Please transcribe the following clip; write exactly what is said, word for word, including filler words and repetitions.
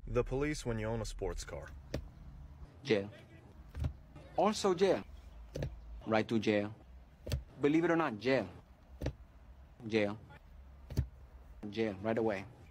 The police when you own a sports car. Jail. Also jail. Right to jail. Believe it or not, jail. Jail. Jail, right away.